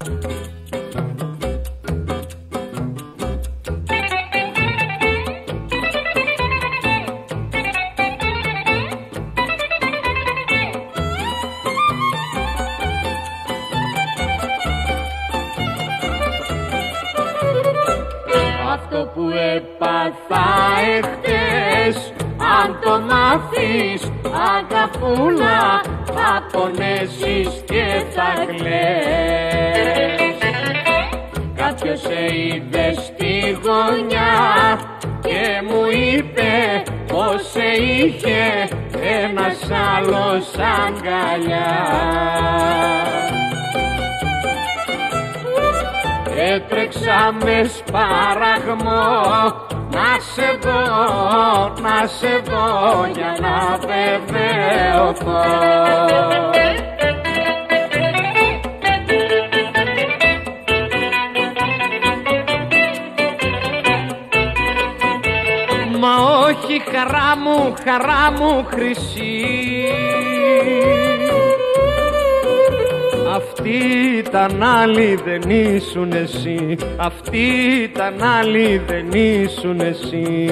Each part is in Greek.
Αυτό που έπαθα εχθές, αν το μάθεις αγαπούλα, θα πονέσεις και θα κλαις. Κάποιος σε είδε στη γωνιά και μου είπε πως σε είχε ένας άλλος αγκαλιά. Έτρεξα με σπαραγμό να σε δω για να βεβαιωθώ. Μα όχι χαρά μου χρυσή, αυτή ήταν άλλη δεν ήσουν εσύ, αυτή ήταν άλλη δεν ήσουν εσύ.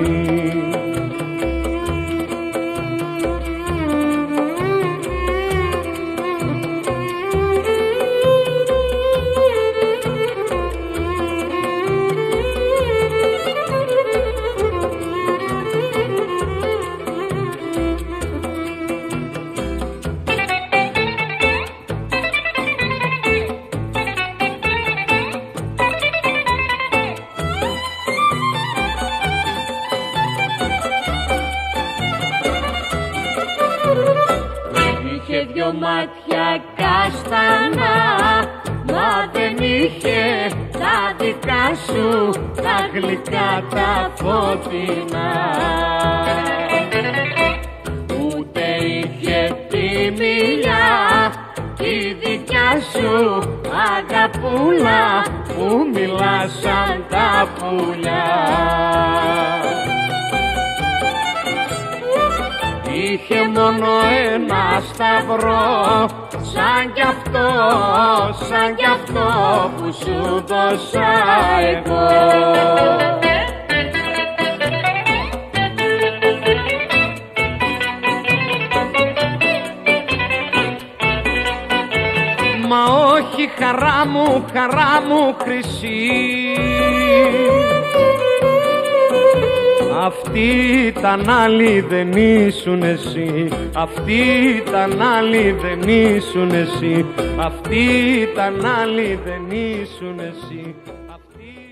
Είχε δυο μάτια καστανά, μα δεν είχε τα δικά σου τα γλυκά τα φωτεινά. Ούτε είχε τη μιλιά τη δικιά σου αγαπούλα, που μιλά σαν τα πουλιά. Είχε μόνο ένα σταυρό, σαν κι αυτό που σου δώσα εγώ. Μα όχι χαρά μου χρυσή, αυτή ήταν άλλη δεν ήσουν εσύ, αυτή ήταν άλλη δεν ήσουν εσύ, αυτή ήταν άλλη δεν ήσουν εσύ.